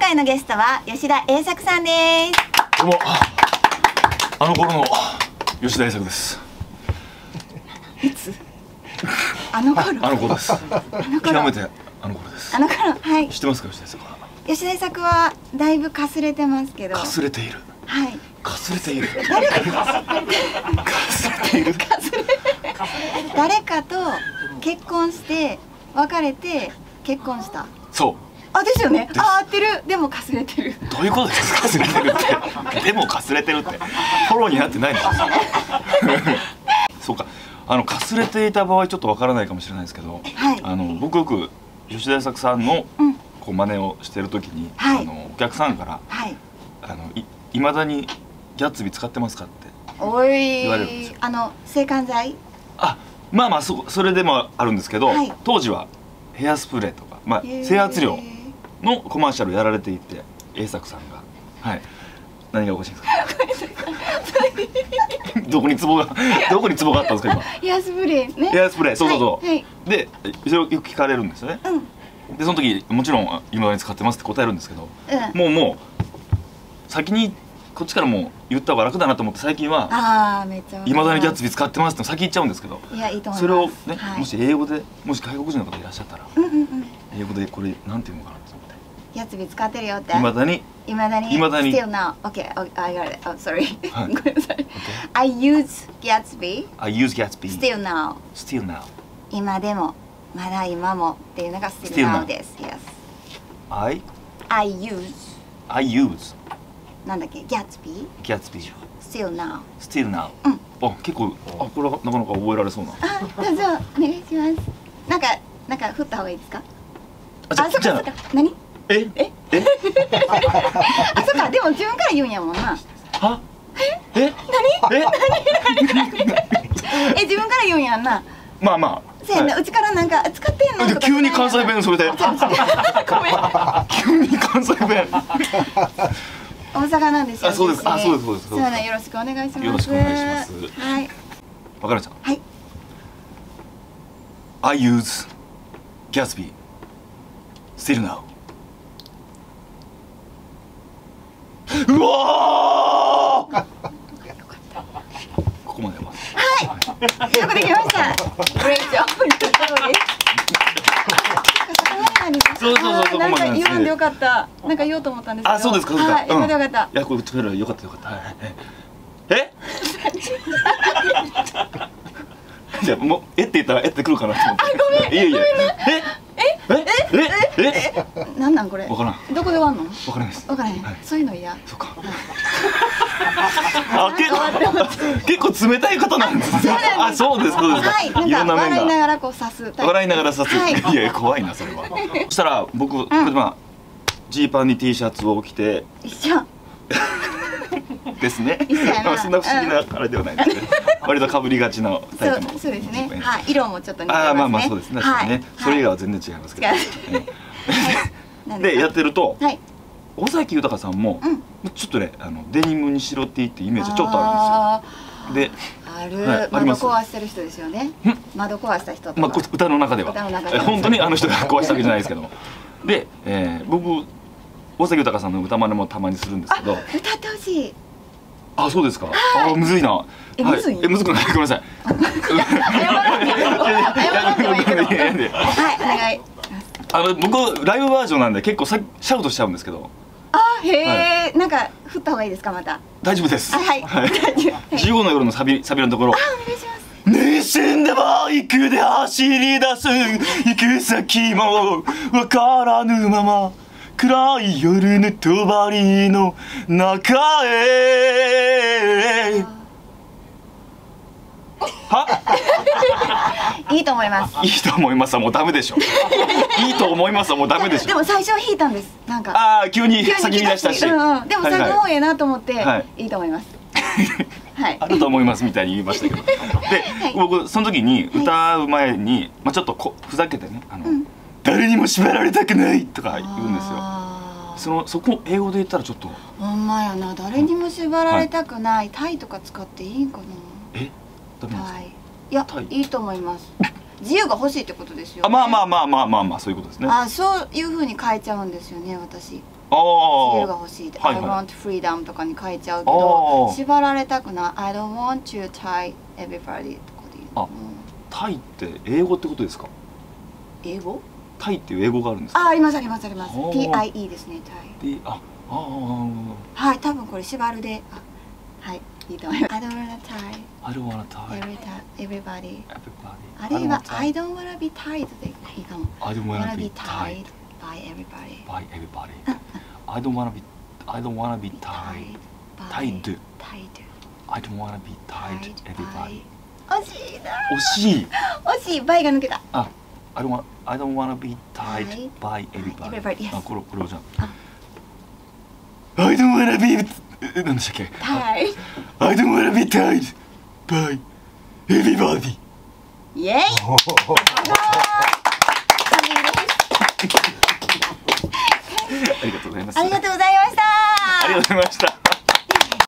回のゲストは吉田栄作さんです。 どうも、あの頃の吉田栄作です。 いつ？あの頃。 あの頃です。極めてあの頃です。 あの頃、はい。 知ってますか、吉田栄作は。 吉田栄作はだいぶかすれてますけど。 かすれている。 はい。 かすれている。かすれている。 誰かと結婚して別れて結婚した。 そう。 あ、ですよね。あ、合ってる。でもかすれてる。 どういうことですか、かすれてるって。でもかすれてるって。フォローになってないんですよ。そうか。かすれていた場合ちょっとわからないかもしれないですけど、 はい、 僕よく吉田栄作さんのこう真似をしてる時に、 はい、 お客さんから、 はい、 いまだにギャッツビー使ってますかっておい言われるんですよ。 制汗剤。 あ、まあまあそれでもあるんですけど、 はい、当時はヘアスプレーとか、まあ、整髪料のコマーシャルやられていて、栄作さんが、はい、何がおかしいんですか。どこにツボがあったんですか今。 ヘアスプレーね。 ヘアスプレー、そうそうそう。 はいはい、 で、それをよく聞かれるんですよね。で、その時もちろん今まで使ってますって答えるんですけど、もう先にこっちからもう言った方が楽だなと思って、最近はいまだにギャッツビー使ってますって先言っちゃうんですけど、 いや、いいと思います。 それをね、もし英語で、もし外国人の方いらっしゃったら、英語でこれなんていうのかなと思って。 ギャッツビー使ってるよって。 いまだに。 Still now. Okay, I got it. Oh, sorry. ごめんなさい。I use Gatsby. Still now. Still now. 今でも、まだ今もっていうのが Still now です。Yes. I use. なんだっけ、Gatsby. Still now. Still now. あ、結構、これはなかなか覚えられそうな。 あ、どうぞお願いします。なんか振った方がいいですか。あ、そっかそっか。何？あ、そっか、でも自分から言うんやもんな。 は？ 何？自分から言うんやんな。 まあまあ。 せやな、うちからなんか使ってんのとか。 急に関西弁それで。 ごめん。 急に関西弁。 大阪なんですよ。 そうです。あ、そうですそうです。 そうね、よろしくお願いします。 よろしくお願いします。 はい。 わかりました。 はい。 I use Gatsby. Still now. うわー。ここまでやります。 はい。よくできました。グレイジョブ。 そうなんか言わんでよかった。なんか言おうと思ったんですけど。 あ、そうですか。 はい、よかったよかった。いや、これ作れるよかったよかった。はい。じゃあもうって言ったらってくるかなと思って。 ごめん。 いやいや。 なんなんこれ。 わからん。 どこで終わんの？ わからないです。 わからない。そういうの嫌。 そうか。あ、結構冷たい方なんですね。あ、そうですそうです。 はい。なんか笑いながらこう刺す。 笑いながら刺す。いや怖いなそれは。そしたら僕ジーパンに T シャツを着て。 一緒。 ですね。そんな不思議なあれではないですね。割と被りがちなタイプの。そうですね。 はい。色もちょっと似てますね。 まあまあそうですね。それ以外は全然違いますけど。でやってると、尾崎豊さんもちょっとねデニムにしろって言ってイメージちょっとあるんですよ。で、 窓壊してる人ですよね。窓壊した人とか。 まあ歌の中では本当にあの人が壊したわけじゃないですけど。で、僕尾崎豊さんの歌真似もたまにするんですけど。 歌ってほしい。 あ、そうですか。あ、むずいな。 むずい？ むずくない。ごめんなさい。 はい、お願い。 僕ライブバージョンなんで結構シャウトしちゃうんですけど。 あ、へえ、なんか振った方がいいですかまた。 大丈夫です。 はい。 15の夜のサビのところ。 あ、お願いします。 熱心でバイクで走り出す行く先もわからぬまま。暗い夜の帳の中へ。 いいと思います。 いいと思いますはもうダメでしょ。いいと思いますはもうダメでしょ。 でも最初は弾いたんです。なんか。 ああ、急に先に出したし。 でも最後の方ええなと思っていいと思います。はい。 あると思いますみたいに言いましたけど。で、僕その時に歌う前にちょっとふざけてね、誰にも縛られたくないとか言うんですよ。そこ英語で言ったらちょっと。 ほんまやな、誰にも縛られたくない。タイとか使っていいんかな。 ダメですか。 いや、いいと思います。 自由が欲しいってことですよ、ね。 まあそういうことですね。 そういう風に変えちゃうんですよね、私。自由が欲しいって、I want freedom とかに変えちゃうけど、縛られたくない。I don't want to tie everybody とかで言う。 タイって英語ってことですか？ 英語？ タイっていう英語があるんですか？ あります。TIE ですね、タイ。はい、多分これ縛るで、はい、いいと思います。I don't wanna tie. I don't wanna tie. Everybody. あるいは I don't wanna be tied でいいかも。 I don't wanna be tied by everybody. I don't wanna be tied. Tied. I don't wanna be tied everybody. 惜しいな。惜しい。バイが抜けた。 I don't wanna be tied by everybody. これをじゃあ。I don't wanna be 何でしたっけ？ I don't wanna be tied by everybody. イエイ。 ありがとうございます。 ありがとうございました。 ありがとうございました。